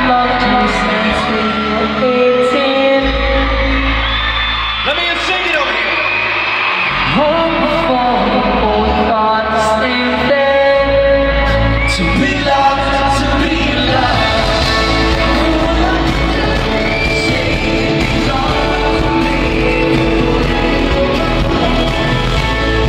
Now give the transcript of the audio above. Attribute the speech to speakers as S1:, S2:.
S1: loved you since we were 18.
S2: Let me sing it over here.
S1: Home before